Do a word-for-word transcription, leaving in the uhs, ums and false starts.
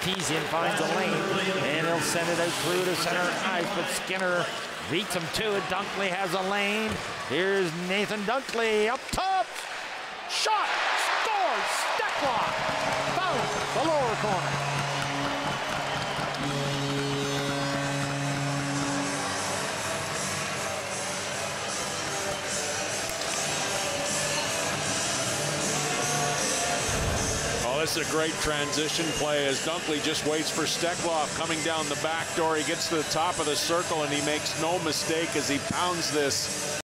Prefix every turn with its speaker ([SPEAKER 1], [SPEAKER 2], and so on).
[SPEAKER 1] Artesian finds a lane, and he'll send it out through to center ice, but Skinner beats him to it. Dunkley has a lane. Here's Nathan Dunkley up top. Shot! Scores! Steklov found the lower corner.
[SPEAKER 2] This is a great transition play as Dunkley just waits for Steklov coming down the back door. He gets to the top of the circle and he makes no mistake as he pounds this